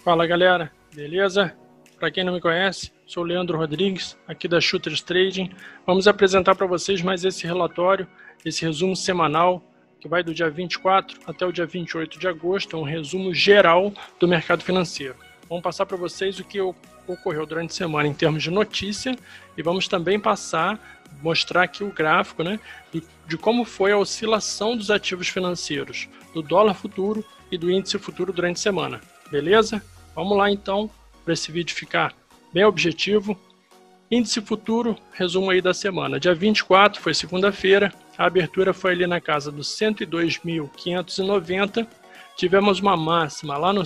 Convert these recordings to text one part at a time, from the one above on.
Fala galera, beleza? Para quem não me conhece, sou o Leandro Rodrigues, aqui da Shooters Trading. Vamos apresentar para vocês mais esse relatório, esse resumo semanal, que vai do dia 24 até o dia 28 de agosto, é um resumo geral do mercado financeiro. Vamos passar para vocês o que ocorreu durante a semana em termos de notícia e vamos também mostrar aqui o gráfico, né, de como foi a oscilação dos ativos financeiros, do dólar futuro e do índice futuro durante a semana. Beleza? Vamos lá então, para esse vídeo ficar bem objetivo. Índice futuro, resumo aí da semana. Dia 24 foi segunda-feira, a abertura foi ali na casa dos 102.590. Tivemos uma máxima lá no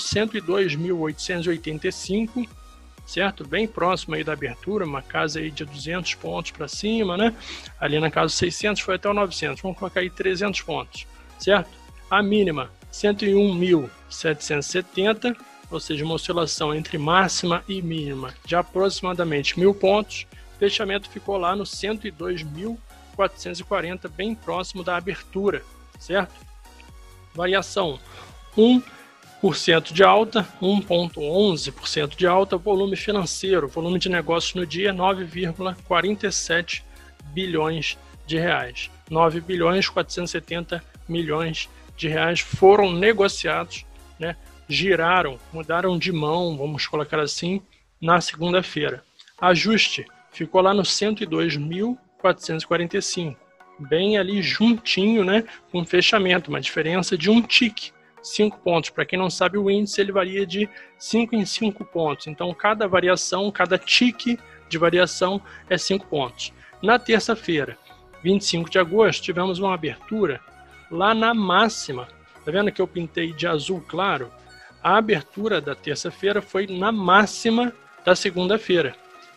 102.885, certo? Bem próximo aí da abertura, uma casa aí de 200 pontos para cima, né? Ali na casa dos 600 foi até o 900, vamos colocar aí 300 pontos, certo? A mínima 101.770, ou seja, uma oscilação entre máxima e mínima de aproximadamente 1.000 pontos. Fechamento ficou lá no 102.440, bem próximo da abertura, certo? Variação 1% de alta, 1,11% de alta. Volume financeiro, volume de negócios no dia 9,47 bilhões de reais. 9 bilhões 470 milhões de reais foram negociados, né? Giraram, mudaram de mão, vamos colocar assim, na segunda-feira. Ajuste ficou lá no 102.445, bem ali juntinho, né, com fechamento, uma diferença de um tique, 5 pontos. Para quem não sabe, o índice ele varia de 5 em 5 pontos, então cada variação, cada tique de variação é 5 pontos. Na terça-feira, 25 de agosto, tivemos uma abertura lá na máxima. Tá vendo que eu pintei de azul claro? A abertura da terça-feira foi na máxima da segunda-feira,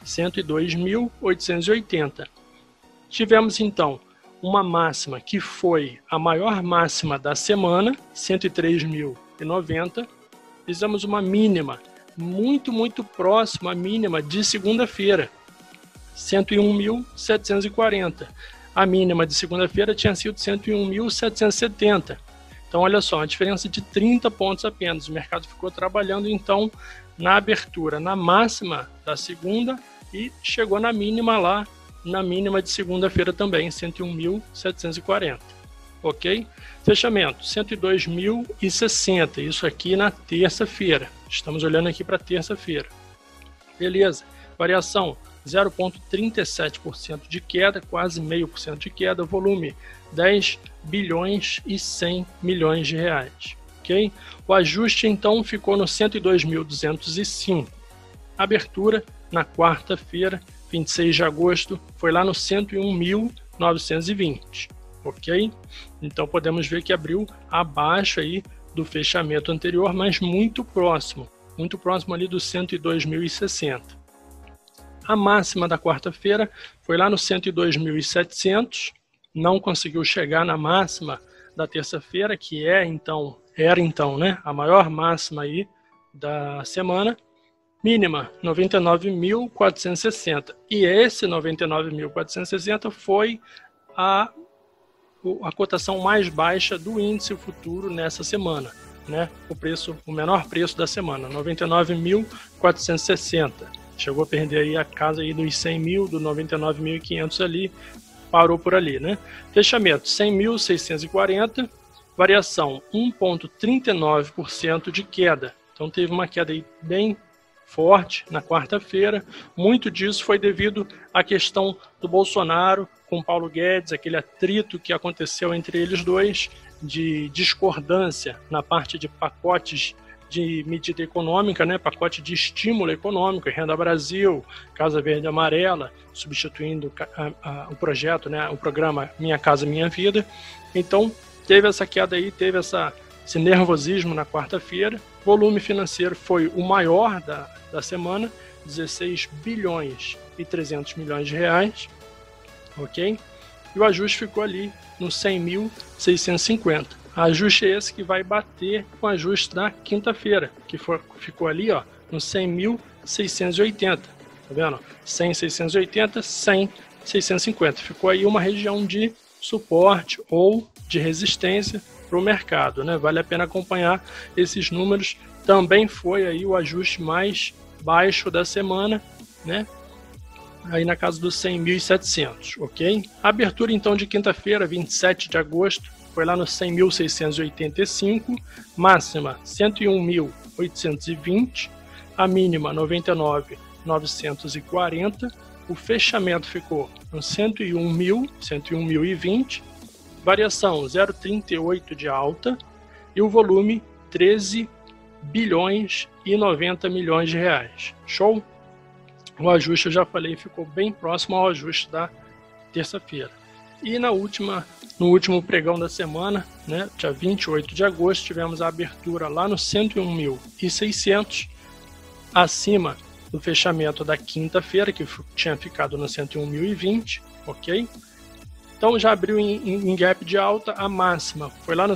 102.880. Tivemos então uma máxima que foi a maior máxima da semana, 103.090. Fizemos uma mínima muito próxima à mínima de segunda-feira, 101.740. A mínima de segunda-feira tinha sido 101.770. Então, olha só, uma diferença de 30 pontos apenas. O mercado ficou trabalhando, então, na abertura, na máxima da segunda e chegou na mínima lá, na mínima de segunda-feira também, 101.740. Ok? Fechamento, 102.060. Isso aqui na terça-feira. Estamos olhando aqui para terça-feira. Beleza. Variação, 0,37% de queda, quase 0,5% de queda. Volume, 10 bilhões e 100 milhões de reais. Ok? O ajuste então ficou no 102.205. Abertura na quarta-feira, 26 de agosto, foi lá no 101.920. Ok? Então podemos ver que abriu abaixo aí do fechamento anterior, mas muito próximo ali do 102.060. A máxima da quarta-feira foi lá no 102.700, não conseguiu chegar na máxima da terça-feira, que era então, né, a maior máxima aí da semana. Mínima 99.460, e esse 99.460 foi a cotação mais baixa do índice futuro nessa semana, né? O menor preço da semana, 99.460. Chegou a perder aí a casa aí dos 100 mil, do 99.500 ali, parou por ali, né? Fechamento 100.640, variação 1,39% de queda. Então teve uma queda aí bem forte na quarta-feira. Muito disso foi devido à questão do Bolsonaro com Paulo Guedes, aquele atrito que aconteceu entre eles dois, de discordância na parte de pacotes de medida econômica, né, pacote de estímulo econômico, Renda Brasil, Casa Verde Amarela, substituindo o projeto, né, o programa Minha Casa Minha Vida. Então, teve essa queda aí, teve esse nervosismo na quarta-feira. Volume financeiro foi o maior da semana, 16 bilhões e 300 milhões de reais, ok? E o ajuste ficou ali no 100.650. Ajuste esse que vai bater com o ajuste da quinta-feira, que ficou ali, ó, no 100.680. Tá vendo? 100.680, 100.650. Ficou aí uma região de suporte ou de resistência para o mercado, né? Vale a pena acompanhar esses números. Também foi aí o ajuste mais baixo da semana, né? Aí na casa dos 100.700, ok? A abertura então de quinta-feira, 27 de agosto, foi lá nos 100.685, máxima 101.820, a mínima 99.940, o fechamento ficou no 101.020, variação 0,38 de alta e o volume 13 bilhões e 90 milhões de reais. Show? O ajuste, eu já falei, ficou bem próximo ao ajuste da terça-feira. E no último pregão da semana, né, dia 28 de agosto, tivemos a abertura lá no 101.600, acima do fechamento da quinta-feira, que tinha ficado no 101.020, ok? Então já abriu em gap de alta, a máxima foi lá no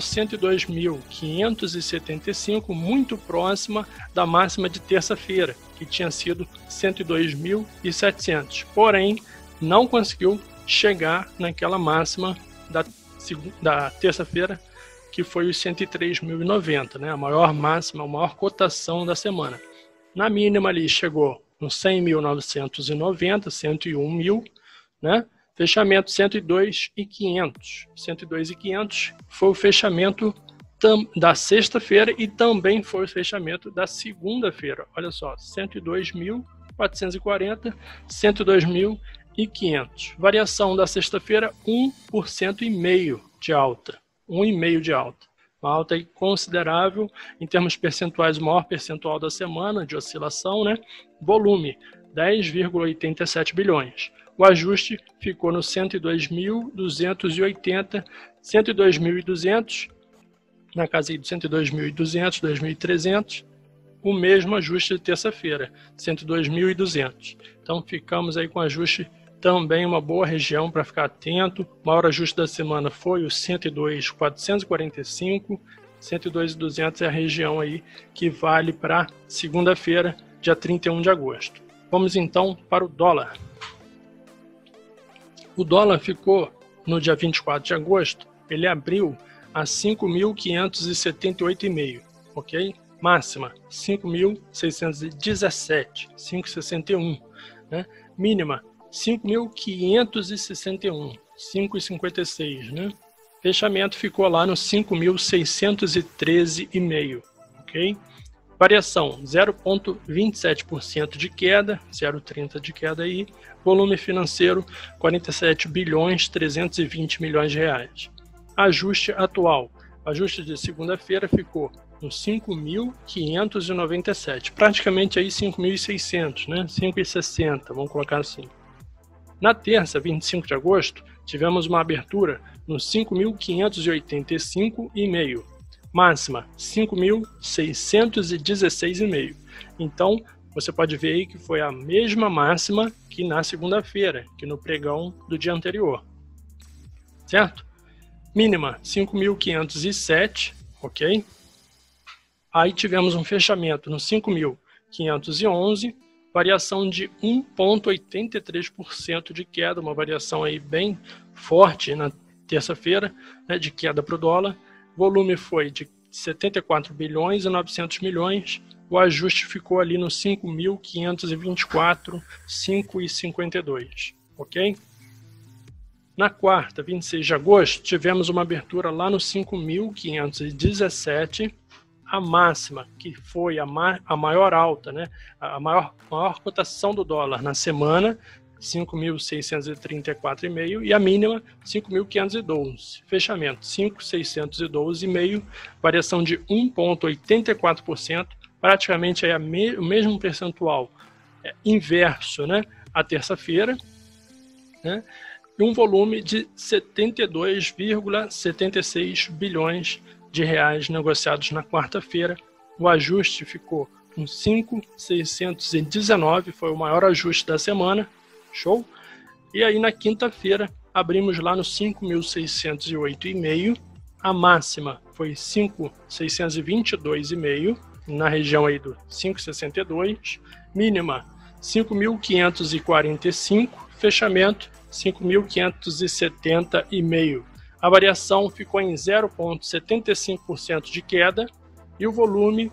102.575, muito próxima da máxima de terça-feira, que tinha sido 102.700. Porém, não conseguiu chegar naquela máxima da terça-feira, que foi os 103.090, né? A maior máxima, a maior cotação da semana. Na mínima ali chegou no 100.990, 101.000, né? Fechamento 102.500. 102.500 foi o fechamento da sexta-feira e também foi o fechamento da segunda-feira. Olha só, 102.440, 102.500. Variação da sexta-feira, 1,5% de alta. 1,5% de alta. Uma alta aí considerável, em termos percentuais, o maior percentual da semana de oscilação, né? Volume, 10,87 bilhões. O ajuste ficou no 102.280, 102.200, na casa aí de 102.200, 2.300, o mesmo ajuste de terça-feira, 102.200. Então ficamos aí com ajuste também uma boa região para ficar atento. O maior ajuste da semana foi o 102.445, 102.200 é a região aí que vale para segunda-feira, dia 31 de agosto. Vamos então para o dólar. O dólar ficou no dia 24 de agosto, ele abriu a 5.578,5, ok? Máxima 5.617, 5,61, né? Mínima 5.561, 5,56, né? Fechamento ficou lá no 5.613,5, ok? Variação 0,27% de queda, 0,30% de queda aí. Volume financeiro 47.320 milhões de reais. Ajuste atual. Ajuste de segunda-feira ficou no 5.597, praticamente aí 5.600, né? 5,60, vamos colocar assim. Na terça, 25 de agosto, tivemos uma abertura no 5.585,5. Máxima 5.616,5. Então, você pode ver aí que foi a mesma máxima que na segunda-feira, que no pregão do dia anterior. Certo? Mínima 5.507, ok? Aí tivemos um fechamento no 5.511, variação de 1,83% de queda, uma variação aí bem forte na terça-feira, né, de queda para o dólar. Volume foi de 74 bilhões e 900 milhões. O ajuste ficou ali no 5.524, 5,52, ok? Na quarta, 26 de agosto, tivemos uma abertura lá no 5.517, a máxima, que foi a maior alta, né? A maior cotação do dólar na semana, 5.634,5, e a mínima 5.512. Fechamento 5.612,5, variação de 1,84%, praticamente é o mesmo percentual inverso, né, a terça-feira, né, e um volume de 72,76 bilhões de reais negociados na quarta-feira. O ajuste ficou com 5.619, foi o maior ajuste da semana. Show? E aí na quinta-feira abrimos lá no 5.608,5, a máxima foi 5.622,5, na região aí do 5,62, mínima 5.545, fechamento 5.570,5. a variação ficou em 0,75% de queda e o volume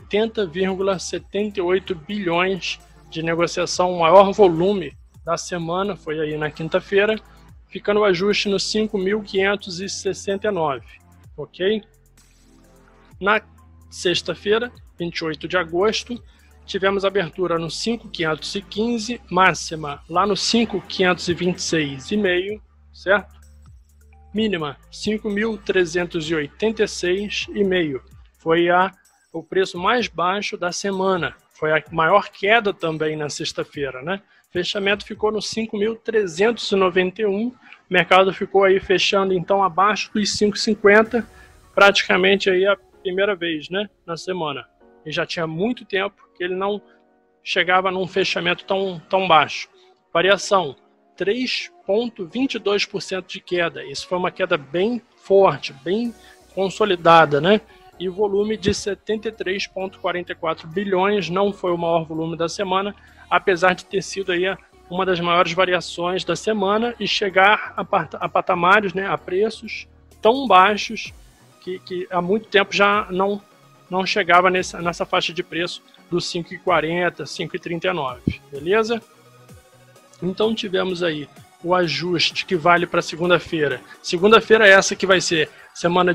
80,78 bilhões de negociação, o maior volume da semana, foi aí na quinta-feira, ficando o ajuste no 5.569, ok? Na sexta-feira, 28 de agosto, tivemos abertura no 5.515, máxima lá no 5.526,5, certo? Mínima 5.386,5. Foi o preço mais baixo da semana. Foi a maior queda também na sexta-feira, né? Fechamento ficou no 5.391. O mercado ficou aí fechando então abaixo dos 5,50, praticamente aí a primeira vez, né, na semana. E já tinha muito tempo que ele não chegava num fechamento tão baixo. Variação 3,22% de queda. Isso foi uma queda bem forte, bem consolidada, né? E o volume de 73,44 bilhões não foi o maior volume da semana, apesar de ter sido aí uma das maiores variações da semana e chegar a patamares, né, a preços tão baixos que há muito tempo já não chegava nessa faixa de preço dos 5,40, 5,39, beleza? Então tivemos aí o ajuste que vale para segunda-feira. Segunda-feira é essa que vai ser semana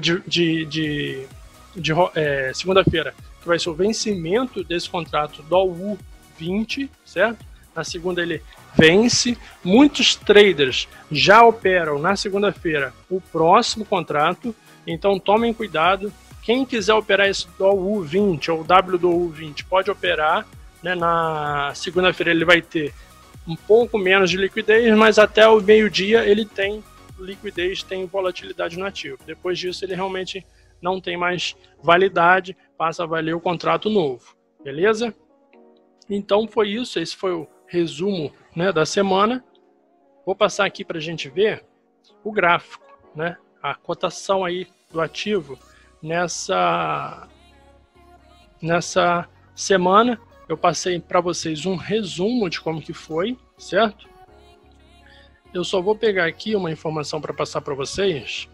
segunda-feira, que vai ser o vencimento desse contrato do U20, certo? Na segunda ele vence. Muitos traders já operam na segunda-feira o próximo contrato, então tomem cuidado. Quem quiser operar esse do U20 ou W do U20 pode operar, né? Na segunda-feira ele vai ter um pouco menos de liquidez, mas até o meio-dia ele tem liquidez, tem volatilidade no ativo. Depois disso ele realmente não tem mais validade, passa a valer o contrato novo, beleza? Então foi isso, esse foi o resumo, né, da semana. Vou passar aqui para a gente ver o gráfico, né, a cotação aí do ativo nessa semana. Eu passei para vocês um resumo de como que foi, certo? Eu só vou pegar aqui uma informação para passar para vocês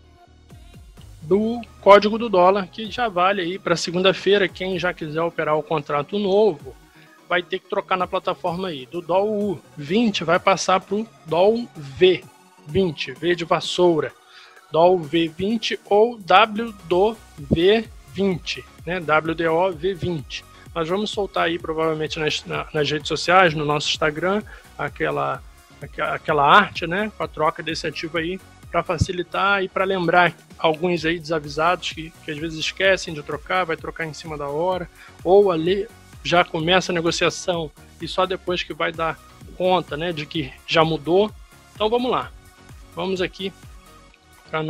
do código do dólar, que já vale aí para segunda-feira. Quem já quiser operar o contrato novo vai ter que trocar na plataforma aí. Do DOL U20 vai passar para o DOL V20, V de vassoura. DOL V20 ou WDO V20, né? WDO V20. Nós vamos soltar aí provavelmente nas redes sociais, no nosso Instagram, aquela arte, né, com a troca desse ativo aí, para facilitar e para lembrar alguns aí desavisados que às vezes esquecem de trocar, vai trocar em cima da hora, ou ali já começa a negociação e só depois que vai dar conta, né, de que já mudou. Então vamos lá, vamos aqui para o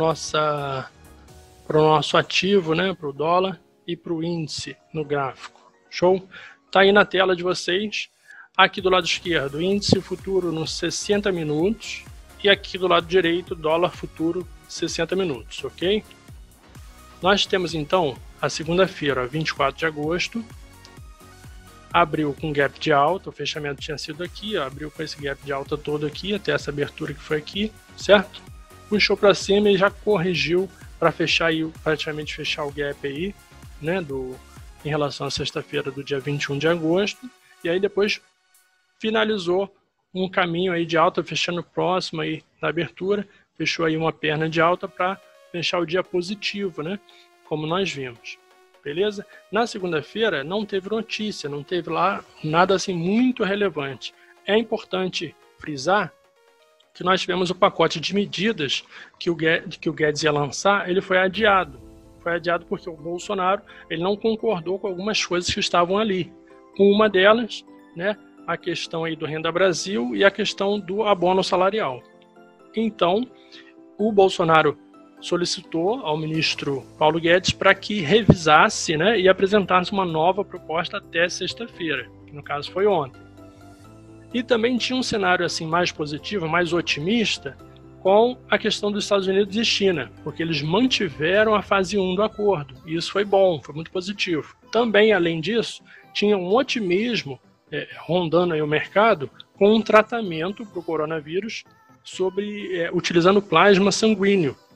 nosso ativo, né, para o dólar e para o índice no gráfico. Show? Tá aí na tela de vocês. Aqui do lado esquerdo, índice futuro nos 60 minutos. E aqui do lado direito, dólar futuro 60 minutos, ok? Nós temos então a segunda-feira, 24 de agosto. Abriu com gap de alta, o fechamento tinha sido aqui, ó, abriu com esse gap de alta todo aqui, até essa abertura que foi aqui, certo? Puxou para cima e já corrigiu para fechar aí, praticamente fechar o gap aí, né, em relação à sexta-feira do dia 21 de agosto, e aí depois finalizou um caminho aí de alta, fechando próximo aí da abertura, fechou aí uma perna de alta para fechar o dia positivo, né, como nós vimos, beleza? Na segunda-feira não teve notícia, não teve lá nada assim muito relevante. É importante frisar que nós tivemos o pacote de medidas que o Guedes ia lançar, ele foi adiado. Foi adiado porque o Bolsonaro ele não concordou com algumas coisas que estavam ali. Uma delas, né, a questão aí do Renda Brasil e a questão do abono salarial. Então, o Bolsonaro solicitou ao ministro Paulo Guedes para que revisasse, né, e apresentasse uma nova proposta até sexta-feira, que no caso foi ontem. E também tinha um cenário assim mais positivo, mais otimista, com a questão dos Estados Unidos e China, porque eles mantiveram a fase 1 do acordo, e isso foi bom, foi muito positivo. Também, além disso, tinha um otimismo rondando aí o mercado com um tratamento para o coronavírus utilizando plasma sanguíneo.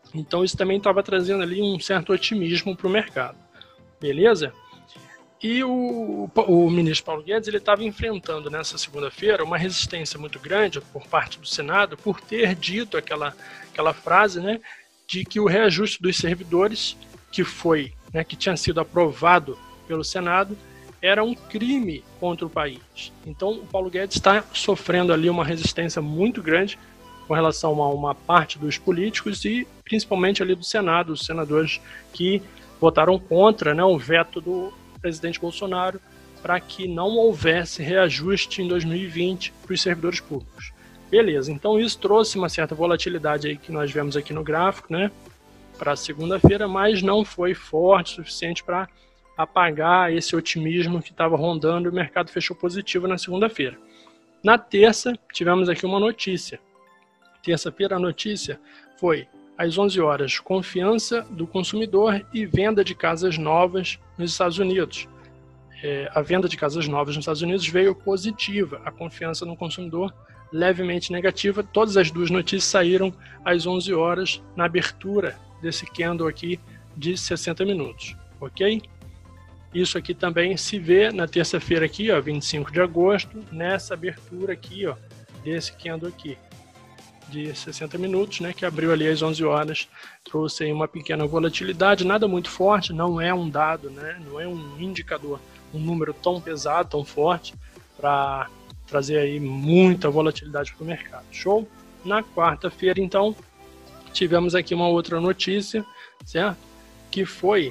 Então isso também estava trazendo ali um certo otimismo para o mercado, beleza? E o ministro Paulo Guedes ele estava enfrentando nessa segunda-feira uma resistência muito grande por parte do Senado por ter dito aquela frase, né, de que o reajuste dos servidores que foi, né, que tinha sido aprovado pelo Senado era um crime contra o país. Então o Paulo Guedes está sofrendo ali uma resistência muito grande com relação a uma parte dos políticos e principalmente ali do Senado, os senadores que votaram contra, né, o veto do presidente Bolsonaro para que não houvesse reajuste em 2020 para os servidores públicos. Beleza, então isso trouxe uma certa volatilidade aí que nós vemos aqui no gráfico, né, para segunda-feira, mas não foi forte o suficiente para apagar esse otimismo que estava rondando e o mercado fechou positivo na segunda-feira. Na terça, tivemos aqui uma notícia. Terça-feira a notícia foi às 11 horas, confiança do consumidor e venda de casas novas nos Estados Unidos. A venda de casas novas nos Estados Unidos veio positiva, a confiança no consumidor levemente negativa. Todas as duas notícias saíram às 11 horas na abertura desse candle aqui de 60 minutos, ok? Isso aqui também se vê na terça-feira aqui, ó, 25 de agosto, nessa abertura aqui, ó, desse candle aqui de 60 minutos, né, que abriu ali às 11 horas, trouxe aí uma pequena volatilidade, nada muito forte, não é um dado, né, não é um indicador, um número tão pesado, tão forte, para trazer aí muita volatilidade para o mercado. Show? Na quarta-feira, então, tivemos aqui uma outra notícia, certo? Que foi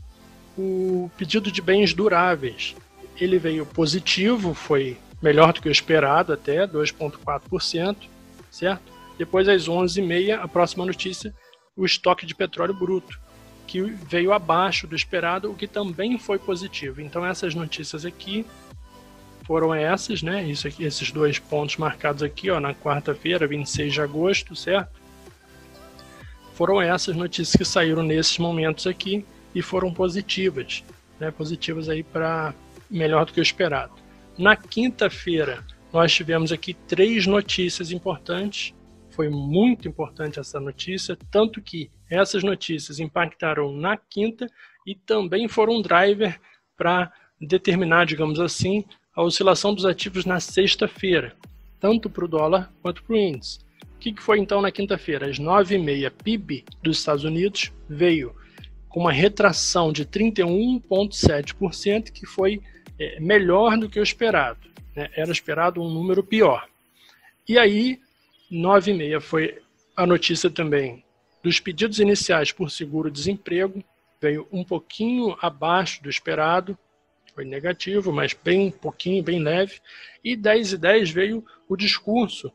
o pedido de bens duráveis. Ele veio positivo, foi melhor do que o esperado até, 2,4%, certo? Depois, às 11h30, a próxima notícia, o estoque de petróleo bruto, que veio abaixo do esperado, o que também foi positivo. Então, essas notícias aqui foram essas, né? Isso aqui, esses dois pontos marcados aqui, ó, na quarta-feira, 26 de agosto, certo? Foram essas notícias que saíram nesses momentos aqui e foram positivas, né? Positivas aí para melhor do que o esperado. Na quinta-feira, nós tivemos aqui 3 notícias importantes. Foi muito importante essa notícia, tanto que essas notícias impactaram na quinta e também foram um driver para determinar, digamos assim, a oscilação dos ativos na sexta-feira, tanto para o dólar quanto para o índice. O que foi então na quinta-feira? Às 9h30, PIB dos Estados Unidos veio com uma retração de 31,7%, que foi melhor do que o esperado, né? Era esperado um número pior. E aí, 9h30 foi a notícia também dos pedidos iniciais por seguro-desemprego, veio um pouquinho abaixo do esperado, foi negativo, mas bem pouquinho, bem leve. E 10h10 veio o discurso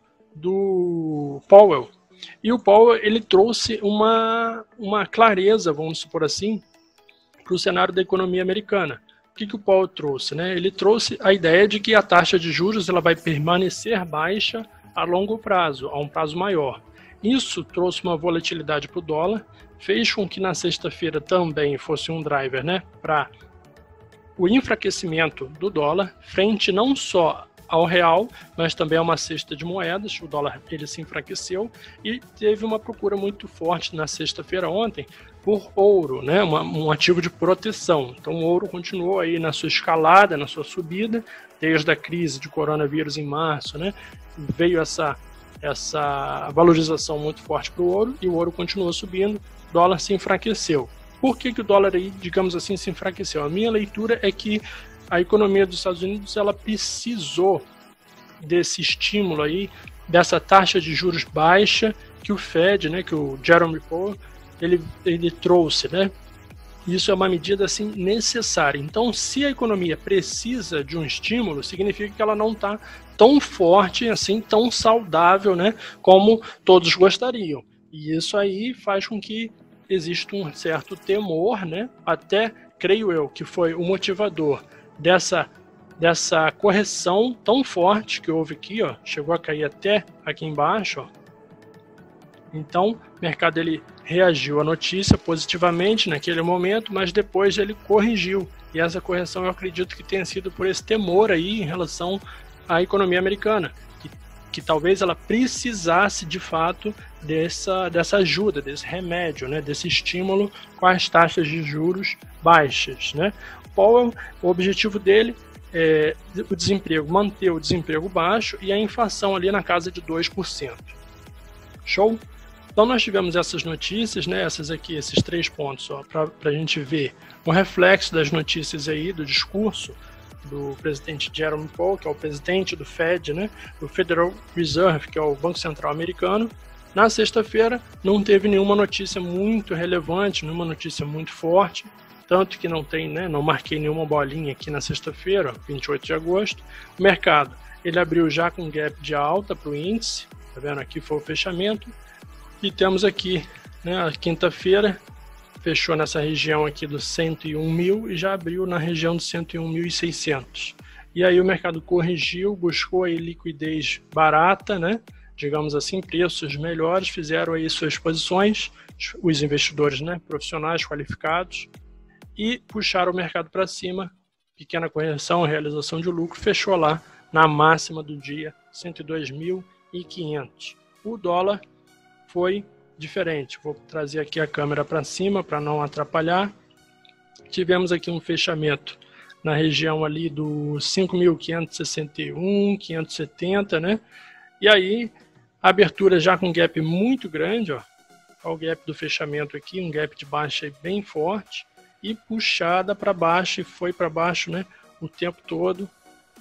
do Powell. E o Powell ele trouxe uma clareza, vamos supor assim, para o cenário da economia americana. O que o Powell trouxe, né? Ele trouxe a ideia de que a taxa de juros ela vai permanecer baixa a longo prazo, a um prazo maior. Isso trouxe uma volatilidade para o dólar, fez com que na sexta-feira também fosse um driver, né, para o enfraquecimento do dólar, frente não só ao real, mas também a uma cesta de moedas. O dólar ele se enfraqueceu e teve uma procura muito forte na sexta-feira ontem por ouro, né, um ativo de proteção. Então o ouro continuou aí na sua escalada, na sua subida, desde a crise de coronavírus em março, né, veio essa valorização muito forte para o ouro e o ouro continuou subindo, o dólar se enfraqueceu. Por que o dólar aí, digamos assim, se enfraqueceu? A minha leitura é que a economia dos Estados Unidos ela precisou desse estímulo aí, dessa taxa de juros baixa que o Fed, né, que o Jerome Powell, ele trouxe, né? Isso é uma medida assim necessária. Então, se a economia precisa de um estímulo, significa que ela não está tão forte, assim, tão saudável, né, como todos gostariam. E isso aí faz com que exista um certo temor, né? Até creio eu que foi o motivador dessa correção tão forte que houve aqui, ó, chegou a cair até aqui embaixo, ó. Então, o mercado ele reagiu à notícia positivamente naquele momento, mas depois ele corrigiu. E essa correção eu acredito que tenha sido por esse temor aí em relação à economia americana, que que talvez ela precisasse de fato dessa ajuda, desse remédio, né, desse estímulo com as taxas de juros baixas, né? Powell, o objetivo dele é o desemprego, manter o desemprego baixo e a inflação ali na casa de 2%. Show? Então nós tivemos essas notícias, né, esses 3 pontos, para a gente ver um reflexo das notícias aí, do discurso do presidente Jerome Powell, que é o presidente do Fed, né, do Federal Reserve, que é o Banco Central Americano. Na sexta-feira não teve nenhuma notícia muito relevante, nenhuma notícia muito forte, tanto que não tem, né, não marquei nenhuma bolinha aqui na sexta-feira, 28 de agosto. O mercado, ele abriu já com gap de alta para o índice, tá vendo? Aqui foi o fechamento. E temos aqui, né, a quinta-feira, fechou nessa região aqui dos 101 mil e já abriu na região dos 101.600. E aí o mercado corrigiu, buscou aí liquidez barata, né? Digamos assim, preços melhores, fizeram aí suas posições, os investidores, né, profissionais qualificados, e puxaram o mercado para cima, pequena correção, realização de lucro, fechou lá na máxima do dia, 102.500. O dólar foi diferente. Vou trazer aqui a câmera para cima para não atrapalhar. Tivemos aqui um fechamento na região ali do 5.561, 570, né? E aí, abertura já com gap muito grande, ó. Olha o gap do fechamento aqui, um gap de baixa bem forte e puxada para baixo, e foi para baixo, né, o tempo todo.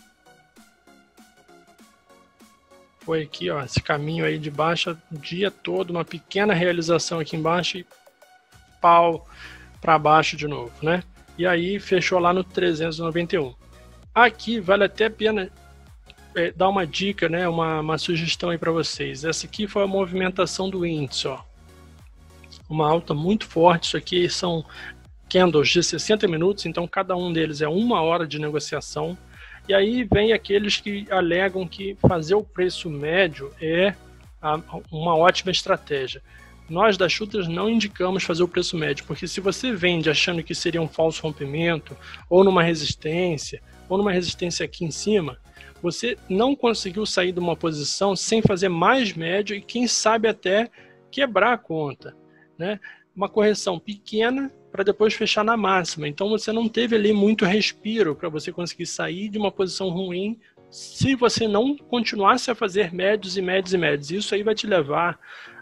Foi aqui, ó, esse caminho aí de baixa o dia todo, uma pequena realização aqui embaixo e pau para baixo de novo, né? E aí fechou lá no 391. Aqui vale até a pena dar uma dica, né? Uma sugestão aí para vocês. Essa aqui foi a movimentação do índice, ó. Uma alta muito forte. Isso aqui são candles de 60 minutos, então cada um deles é 1 hora de negociação. E aí vem aqueles que alegam que fazer o preço médio é uma ótima estratégia. Nós da Shooters não indicamos fazer o preço médio, porque se você vende achando que seria um falso rompimento, ou numa resistência aqui em cima, você não conseguiu sair de uma posição sem fazer mais médio e quem sabe até quebrar a conta, né? Uma correção pequena para depois fechar na máxima. Então você não teve ali muito respiro para você conseguir sair de uma posição ruim se você não continuasse a fazer médios e médios e médios. Isso aí vai te levar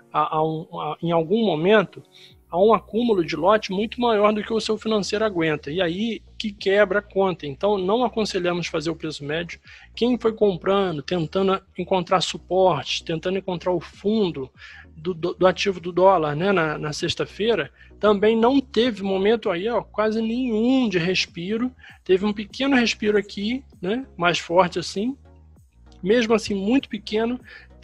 em algum momento a um acúmulo de lote muito maior do que o seu financeiro aguenta. E aí que quebra a conta. Então não aconselhamos fazer o preço médio. Quem foi comprando, tentando encontrar suporte, tentando encontrar o fundo do ativo do dólar, né, na sexta-feira, também não teve momento aí, ó, quase nenhum de respiro. Teve um pequeno respiro aqui, né, mais forte assim, mesmo assim muito pequeno.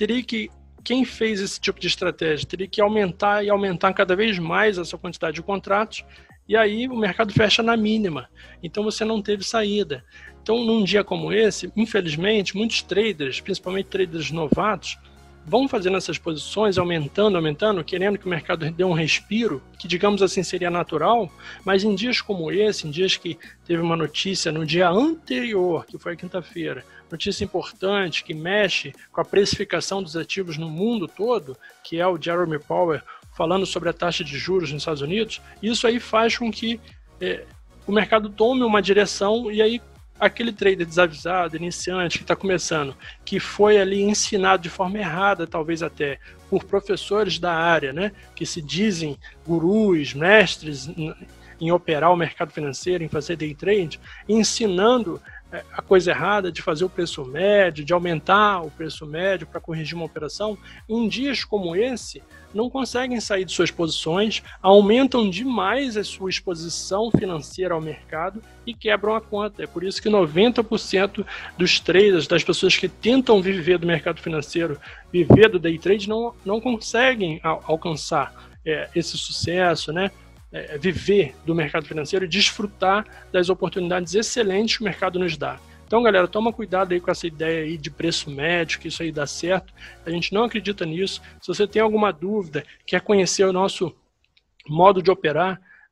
Quem fez esse tipo de estratégia teria que aumentar cada vez mais essa quantidade de contratos, e aí o mercado fecha na mínima. Então você não teve saída. Então num dia como esse, infelizmente, muitos traders, principalmente traders novatos, vão fazendo essas posições, aumentando, querendo que o mercado dê um respiro, que digamos assim seria natural, mas em dias como esse, em dias que teve uma notícia no dia anterior, que foi a quinta-feira, notícia importante que mexe com a precificação dos ativos no mundo todo, que é o Jerome Powell falando sobre a taxa de juros nos Estados Unidos, isso aí faz com que o mercado tome uma direção, e aí aquele trader desavisado, iniciante, que está começando, que foi ali ensinado de forma errada, talvez até, por professores da área, né, que se dizem gurus, mestres em operar o mercado financeiro, em fazer day trade, ensinando a coisa errada de fazer o preço médio, de aumentar o preço médio para corrigir uma operação, em dias como esse, não conseguem sair de suas posições, aumentam demais a sua exposição financeira ao mercado e quebram a conta. É por isso que 90% dos traders, das pessoas que tentam viver do mercado financeiro, viver do day trade, não conseguem alcançar esse sucesso, né? Viver do mercado financeiro e desfrutar das oportunidades excelentes que o mercado nos dá. Então, galera, toma cuidado aí com essa ideia aí de preço médio, que isso aí dá certo. A gente não acredita nisso. Se você tem alguma dúvida, quer conhecer o nosso modo de operar,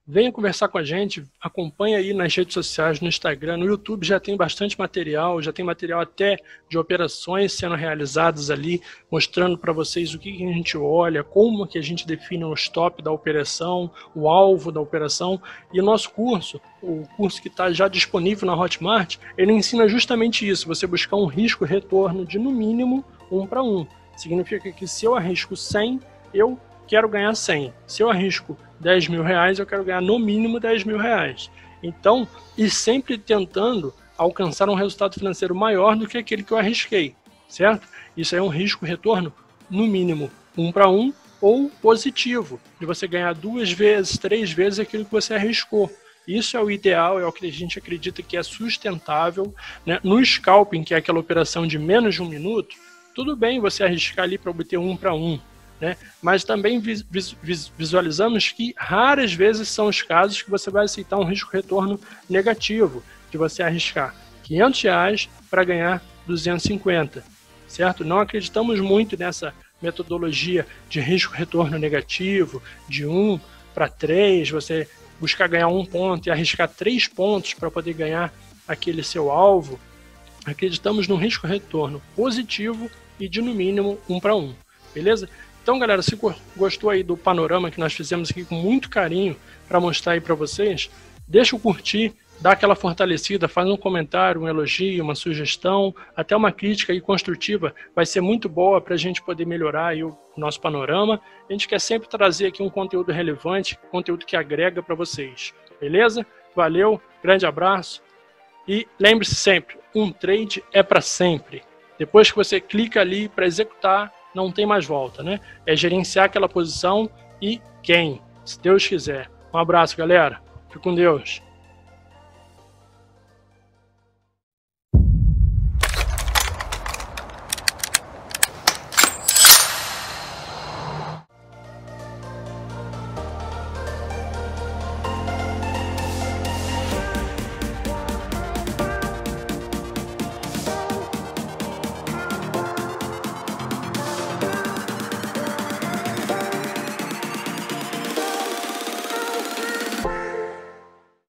venha conversar com a gente, acompanha aí nas redes sociais, no Instagram, no YouTube já tem bastante material, já tem material até de operações sendo realizadas ali, mostrando para vocês o que a gente olha, como que a gente define o stop da operação, o alvo da operação, e o nosso curso, o curso que está já disponível na Hotmart, ele ensina justamente isso, você buscar um risco-retorno de no mínimo 1 para 1. Significa que se eu arrisco 100, eu quero ganhar 100. Se eu arrisco 10 mil reais, eu quero ganhar no mínimo 10 mil reais. Então, e sempre tentando alcançar um resultado financeiro maior do que aquele que eu arrisquei, certo? Isso é um risco-retorno, no mínimo, 1 para 1 ou positivo, de você ganhar 2 vezes, 3 vezes aquilo que você arriscou. Isso é o ideal, é o que a gente acredita que é sustentável, né? No scalping, que é aquela operação de menos de 1 minuto, tudo bem você arriscar ali para obter 1 para 1, né? Mas também visualizamos que raras vezes são os casos que você vai aceitar um risco-retorno negativo, de você arriscar R$500 para ganhar 250, certo? Não acreditamos muito nessa metodologia de risco-retorno negativo, de 1 para 3, você buscar ganhar 1 ponto e arriscar 3 pontos para poder ganhar aquele seu alvo. Acreditamos no risco-retorno positivo e de no mínimo 1 para 1, beleza? Então, galera, se gostou aí do panorama que nós fizemos aqui com muito carinho para mostrar aí para vocês, deixa o curtir, dá aquela fortalecida, faz um comentário, um elogio, uma sugestão, até uma crítica aí construtiva, vai ser muito boa para a gente poder melhorar aí o nosso panorama. A gente quer sempre trazer aqui um conteúdo relevante, conteúdo que agrega para vocês, beleza? Valeu, grande abraço e lembre-se sempre, um trade é para sempre. Depois que você clica ali para executar, não tem mais volta, né? É gerenciar aquela posição e se Deus quiser. Um abraço, galera. Fique com Deus.